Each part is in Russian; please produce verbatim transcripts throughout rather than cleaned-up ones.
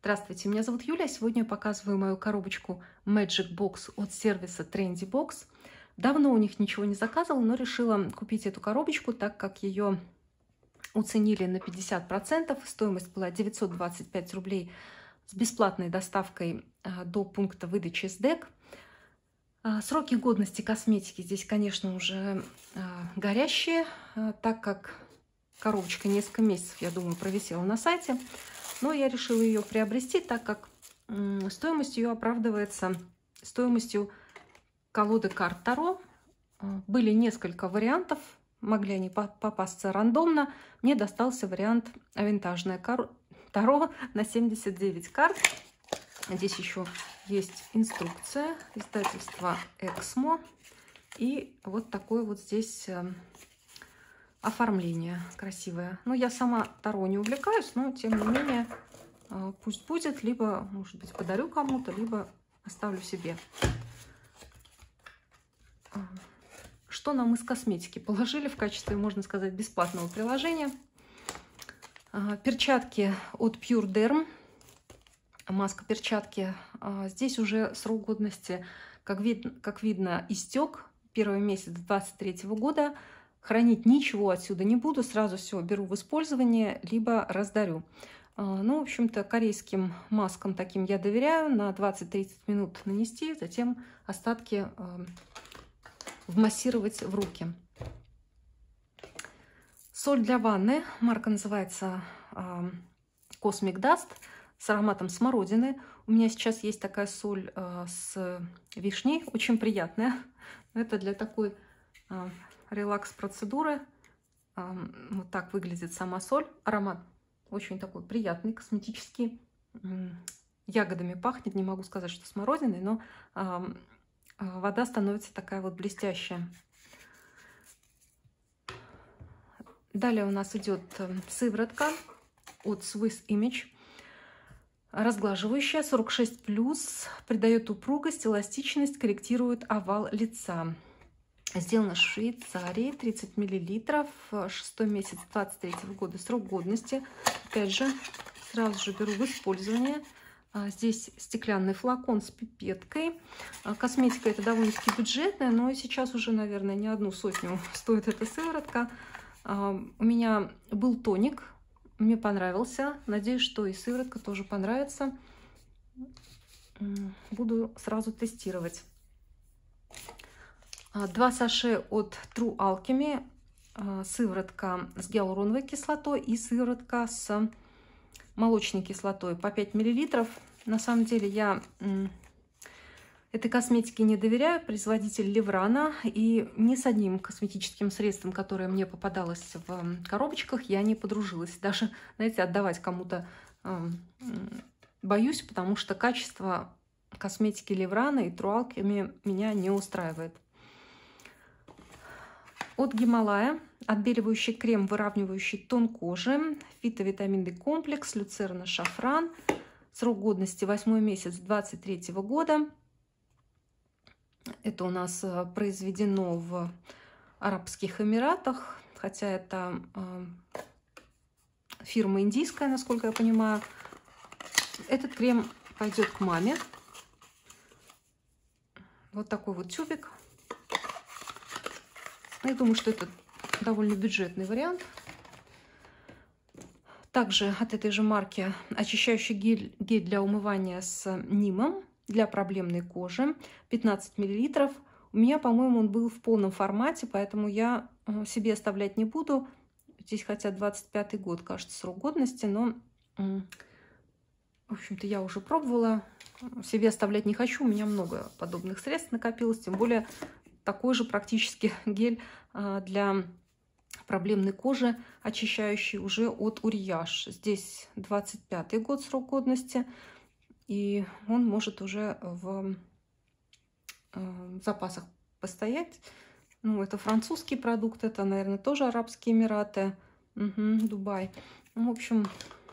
Здравствуйте, меня зовут Юля. Сегодня я показываю мою коробочку Magic Box от сервиса Trendy Box. Давно у них ничего не заказывала, но решила купить эту коробочку, так как ее уценили на пятьдесят процентов. Стоимость была девятьсот двадцать пять рублей с бесплатной доставкой до пункта выдачи СДЭК. Сроки годности косметики здесь, конечно, уже горящие, так как коробочка несколько месяцев, я думаю, провисела на сайте. Но я решила ее приобрести, так как стоимость ее оправдывается стоимостью колоды карт Таро. Были несколько вариантов, могли они попасться рандомно. Мне достался вариант винтажное Таро на семьдесят девять карт. Здесь еще есть инструкция издательства Эксмо. И вот такое вот здесь оформление красивое. Ну, я сама Таро не увлекаюсь, но тем не менее пусть будет. Либо, может быть, подарю кому-то, либо оставлю себе. Что нам из косметики положили в качестве, можно сказать, бесплатного приложения? Перчатки от Pure Derm. Маска перчатки. Здесь уже срок годности, как, вид, как видно, истек. Первый месяц двадцать третьего года. Хранить ничего отсюда не буду. Сразу все беру в использование, либо раздарю. Ну, в общем-то, корейским маскам таким я доверяю. На двадцать-тридцать минут нанести, затем остатки вмассировать в руки. Соль для ванны. Марка называется Cosmic Dust с ароматом смородины. У меня сейчас есть такая соль с вишней, очень приятная. Это для такой релакс-процедуры. Вот так выглядит сама соль. Аромат очень такой приятный, косметический. Ягодами пахнет. Не могу сказать, что смородиной, но вода становится такая вот блестящая. Далее у нас идет сыворотка от Swiss Image. Разглаживающая, сорок шесть плюс. Придает упругость, эластичность, корректирует овал лица. Сделано в Швейцарии, тридцать миллилитров, шестой месяц двадцать третьего года, срок годности. Опять же, сразу же беру в использование. Здесь стеклянный флакон с пипеткой. Косметика это довольно-таки бюджетная, но сейчас уже, наверное, не одну сотню стоит эта сыворотка. У меня был тоник, мне понравился. Надеюсь, что и сыворотка тоже понравится. Буду сразу тестировать. Два саше от True Alchemy, сыворотка с гиалуроновой кислотой и сыворотка с молочной кислотой по пять миллилитров. На самом деле я этой косметике не доверяю, производитель Леврана, и ни с одним косметическим средством, которое мне попадалось в коробочках, я не подружилась. Даже, знаете, отдавать кому-то боюсь, потому что качество косметики Леврана и True Alchemy меня не устраивает. От Гималая отбеливающий крем, выравнивающий тон кожи, фитовитаминный комплекс, люцерна, шафран. Срок годности восьмой месяц двадцать третьего года. Это у нас произведено в Арабских Эмиратах, хотя это фирма индийская, насколько я понимаю. Этот крем пойдет к маме. Вот такой вот тюбик. Я думаю, что это довольно бюджетный вариант. Также от этой же марки очищающий гель, гель для умывания с нимом для проблемной кожи. пятнадцать миллилитров. У меня, по-моему, он был в полном формате, поэтому я себе оставлять не буду. Здесь хотя двадцать пятый год, кажется, срок годности, но, в общем-то, я уже пробовала. Себе оставлять не хочу. У меня много подобных средств накопилось, тем более такой же практически гель для проблемной кожи, очищающий уже от Uriage. Здесь двадцать пятый год срок годности, и он может уже в запасах постоять. Ну, это французский продукт, это, наверное, тоже Арабские Эмираты, угу, Дубай. Ну, в общем,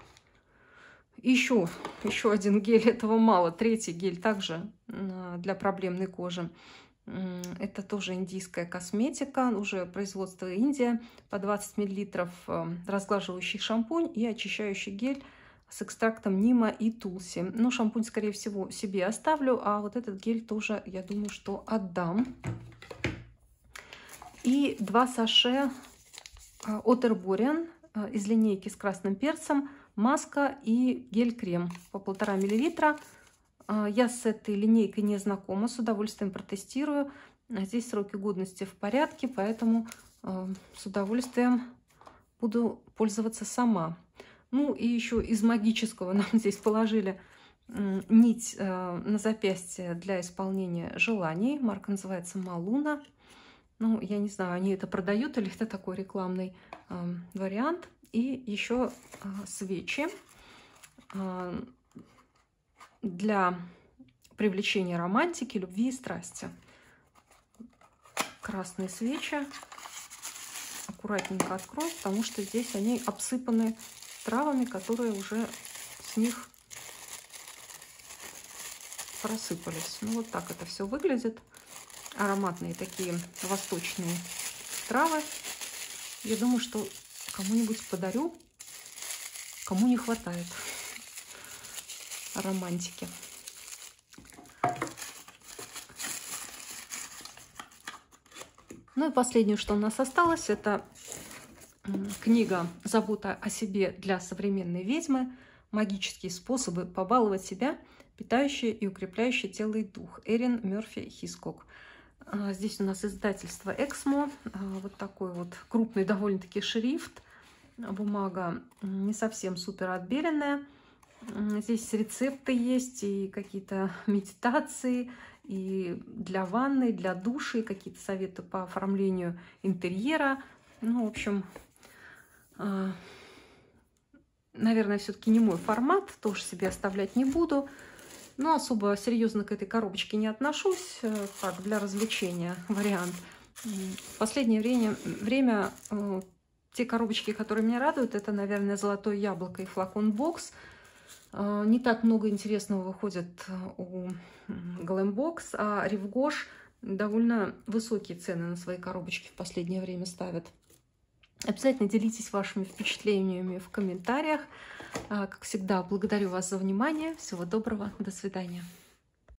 еще, еще один гель, этого мало. Третий гель также для проблемной кожи. Это тоже индийская косметика, уже производство Индия, по двадцать миллилитров разглаживающий шампунь и очищающий гель с экстрактом нима и тулси. Ну, шампунь, скорее всего, себе оставлю, а вот этот гель тоже, я думаю, что отдам. И два саше от Herborian из линейки с красным перцем, маска и гель-крем по полтора миллилитра. Я с этой линейкой не знакома, с удовольствием протестирую. Здесь сроки годности в порядке, поэтому с удовольствием буду пользоваться сама. Ну и еще из магического нам здесь положили нить на запястье для исполнения желаний. Марка называется Малуна. Ну, я не знаю, они это продают или это такой рекламный э, вариант. И еще э, свечи э, для привлечения романтики, любви и страсти. Красные свечи. Аккуратненько открою, потому что здесь они обсыпаны травами, которые уже с них просыпались. Ну, вот так это все выглядит. Ароматные такие восточные травы. Я думаю, что кому-нибудь подарю, кому не хватает романтики. Ну и последнее, что у нас осталось, это книга «Забота о себе для современной ведьмы. Магические способы побаловать себя, питающие и укрепляющие тело и дух». Эрин Мерфи Хискок. Здесь у нас издательство Эксмо. Вот такой вот крупный довольно-таки шрифт. Бумага не совсем супер отбеленная. Здесь рецепты есть и какие-то медитации, и для ванны, для души, какие-то советы по оформлению интерьера. Ну, в общем, наверное, все-таки не мой формат, тоже себе оставлять не буду. Но особо серьезно к этой коробочке не отношусь. Так, для развлечения вариант. В последнее время, время э, те коробочки, которые меня радуют, это, наверное, «Золотое яблоко» и «Флакон Бокс». Э, не так много интересного выходит у Glambox, а Ревгош довольно высокие цены на свои коробочки в последнее время ставят. Обязательно делитесь вашими впечатлениями в комментариях. Как всегда, благодарю вас за внимание. Всего доброго. До свидания.